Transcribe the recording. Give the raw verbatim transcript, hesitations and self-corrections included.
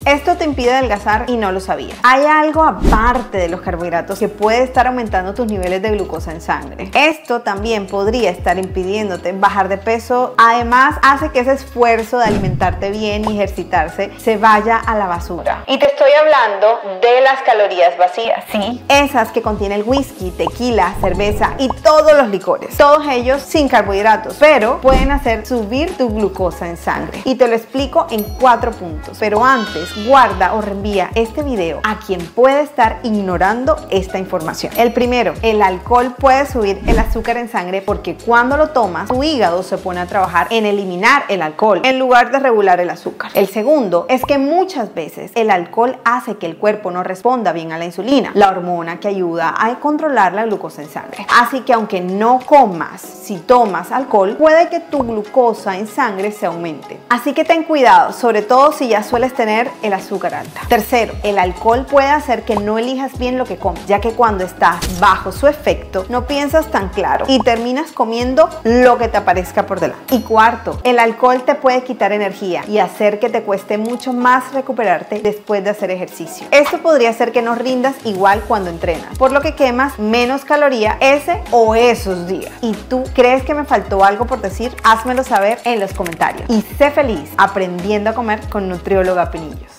Esto te impide adelgazar y no lo sabías. Hay algo aparte de los carbohidratos que puede estar aumentando tus niveles de glucosa en sangre. Esto también podría estar impidiéndote bajar de peso. Además, hace que ese esfuerzo de alimentarte bien y ejercitarse se vaya a la basura. Y te estoy hablando de las calorías vacías, ¿sí? Esas que contienen el whisky, tequila, cerveza y todos los licores. Todos ellos sin carbohidratos, pero pueden hacer subir tu glucosa en sangre. Y te lo explico en cuatro puntos. Pero antes, guarda o reenvía este video a quien puede estar ignorando esta información. El primero, el alcohol puede subir el azúcar en sangre porque cuando lo tomas, tu hígado se pone a trabajar en eliminar el alcohol en lugar de regular el azúcar. El segundo es que muchas veces el alcohol hace que el cuerpo no responda bien a la insulina, la hormona que ayuda a controlar la glucosa en sangre. Así que aunque no comas, si tomas alcohol, puede que tu glucosa en sangre se aumente. Así que ten cuidado, sobre todo si ya sueles tener el azúcar alta. Tercero, el alcohol puede hacer que no elijas bien lo que comes, ya que cuando estás bajo su efecto no piensas tan claro y terminas comiendo lo que te aparezca por delante. Y cuarto, el alcohol te puede quitar energía y hacer que te cueste mucho más recuperarte después de hacer ejercicio. Esto podría hacer que no rindas igual cuando entrenas, por lo que quemas menos caloría ese o esos días. ¿Y tú crees que me faltó algo por decir? Házmelo saber en los comentarios. Y sé feliz aprendiendo a comer con Nutrióloga Pinillos.